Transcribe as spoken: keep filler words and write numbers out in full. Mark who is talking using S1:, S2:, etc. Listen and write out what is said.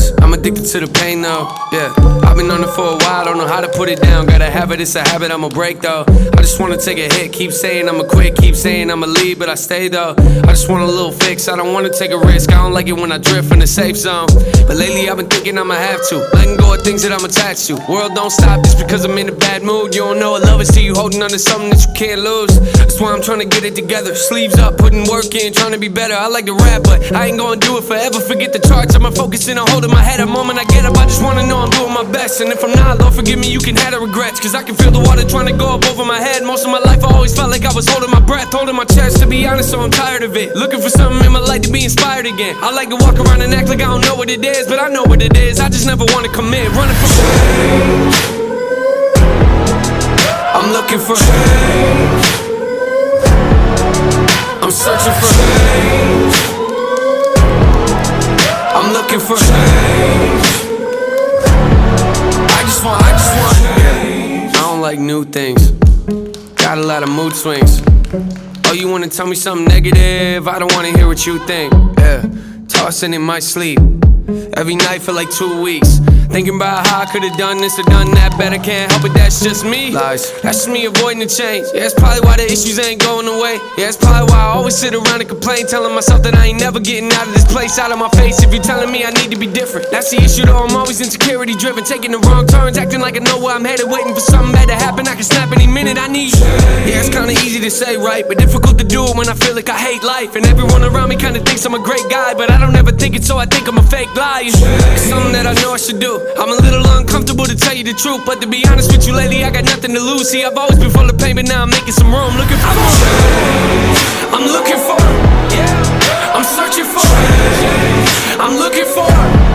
S1: Lies, I'm addicted to the pain though, yeah. I've been on it for a while, don't know how to put it down. Gotta have it, it's a habit, I'ma break though. I just wanna take a hit, keep saying I'ma quit, keep saying I'ma leave, but I stay though. I just want a little fix, I don't wanna take a risk. I don't like it when I drift from the safe zone. But lately I've been thinking I'ma have to letting go of things that I'm attached to. World don't stop just because I'm in a bad mood. You don't know what love is till you holding on to something that you can't lose. That's why I'm trying to get it together, sleeves up, putting work in, trying to be better. I like to rap, but I ain't gonna do it forever. Forget the charts, I'ma focus in on holding my head. A moment I get up, I just wanna know I'm doing my best. And if I'm not, Lord forgive me, you can have the regrets. Cause I can feel the water trying to go up over my head. Most of my life I always felt like I was holding my breath, holding my chest. To be honest, so I'm tired of it, looking for something in my life to be inspired again. I like to walk around and act like I don't know what it is, but I know what it is, I just never wanna commit. Running from change, I'm looking for change, I'm searching for change, I'm looking for change. I just want, I just want change. I don't like new things, got a lot of mood swings. Oh, you wanna tell me something negative? I don't wanna hear what you think. Yeah, tossing in my sleep every night for like two weeks, thinking about how I could've done this or done that better. Can't help it, that's just me. Lies, that's just me avoiding the change. Yeah, that's probably why the issues ain't going away. Yeah, that's probably why I always sit around and complain, telling myself that I ain't never getting out of this place, out of my face. If you're telling me I need to be different, that's the issue though. I'm always insecurity driven, taking the wrong turns, acting like I know where I'm headed, waiting for something bad to happen. I can snap any minute I need. Yeah, it's kinda easy to say, right, but difficult to do it when I feel like I hate life. And everyone around me kinda thinks I'm a great guy, but I don't ever think it, so I think I'm a fake liar. It's something that I know I should do. I'm a little uncomfortable to tell you the truth, but to be honest with you lately I got nothing to lose. See, I've always been full of pain, but now I'm making some room. Looking for change, I'm looking for, yeah, I'm searching for change, I'm looking for